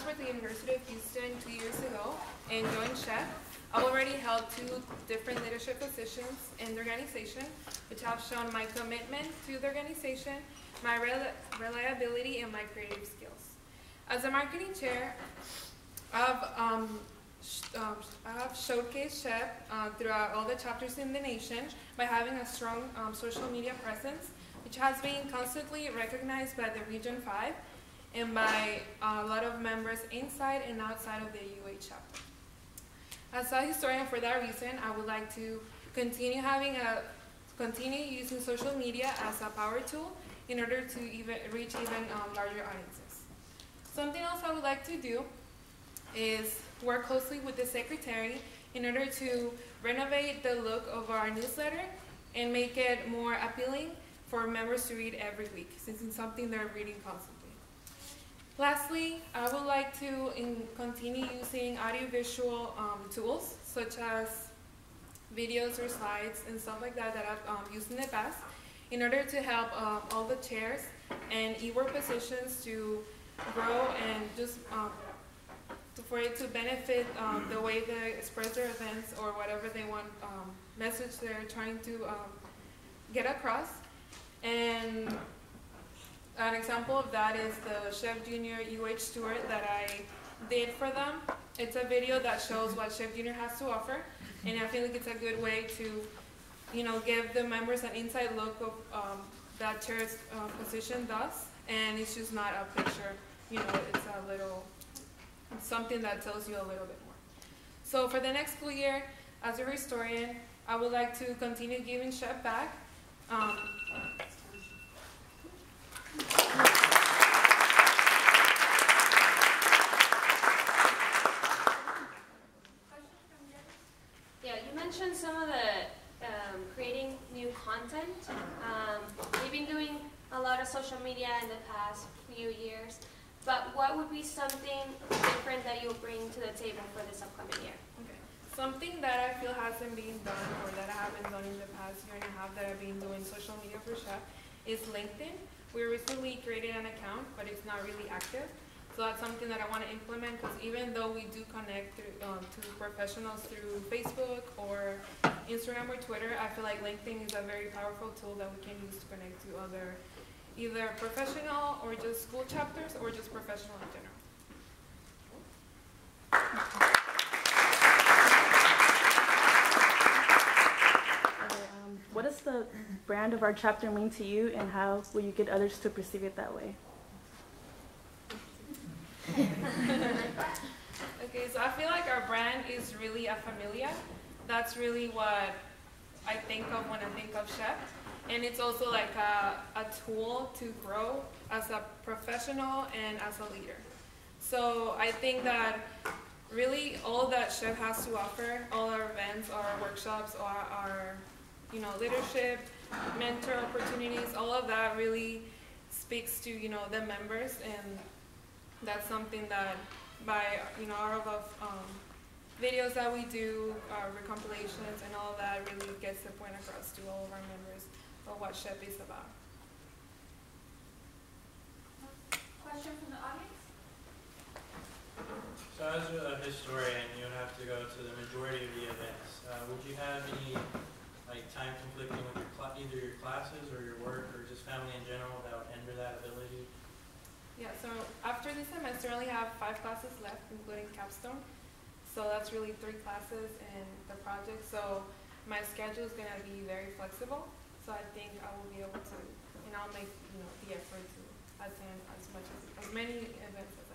transferred to the University of Houston 2 years ago and joined SHEP. I've already held 2 different leadership positions in the organization, which have shown my commitment to the organization, my reliability, and my creative skills. As a marketing chair, I've showcased SHEP throughout all the chapters in the nation by having a strong social media presence, which has been constantly recognized by the Region 5 and by a lot of members inside and outside of the UH chapter. As a historian, for that reason, I would like to continue using social media as a power tool in order to reach even larger audiences. Something else I would like to do is work closely with the secretary in order to renovate the look of our newsletter and make it more appealing for members to read every week, since it's something they're reading constantly. Lastly, I would like to continue using audiovisual tools such as videos or slides and stuff like that that I've used in the past in order to help all the chairs and e-work positions to grow and just for it to benefit the way they express their events or whatever they want message they're trying to get across. And an example of that is the Chef Junior UH tour that I did for them. It's a video that shows what Chef Junior has to offer, and I feel like it's a good way to, give the members an inside look of that chair's position does, and it's just not a picture. It's a little something that tells you a little bit more. So for the next school year, as a historian, I would like to continue giving SHEP back. Yeah, you mentioned some of the creating new content. We've been doing a lot of social media in the past few years, but what would be something different that you'll bring to the table for this upcoming year? Okay. Something that I feel hasn't been done or that I haven't done in the past year and a half that I've been doing social media for SHEP is LinkedIn. We recently created an account, but it's not really active. So that's something that I want to implement, because even though we do connect to professionals through Facebook or Instagram or Twitter, I feel like LinkedIn is a very powerful tool that we can use to connect to other either professional or just school chapters or just professional in general. What does the brand of our chapter mean to you, and how will you get others to perceive it that way? Okay, so I feel like our brand is really a familia. That's really what I think of when I think of SHEP. And it's also like a tool to grow as a professional and as a leader. So I think that really all that SHEP has to offer, all our events, our workshops, our leadership, mentor opportunities, all of that really speaks to, the members, and that's something that by, all of videos that we do, recompilations and all of that really gets the point across to all of our members of what SHEP is about. Question from the audience? So as a historian, you would have to go to the majority of the events. Would you have any time conflicting with either your classes or your work or just family in general that would hinder that ability? Yeah, so after this semester I only have 5 classes left, including capstone. So that's really 3 classes and the project. So my schedule is going to be very flexible. So I think I will be able to, and I'll make the effort to attend as many events as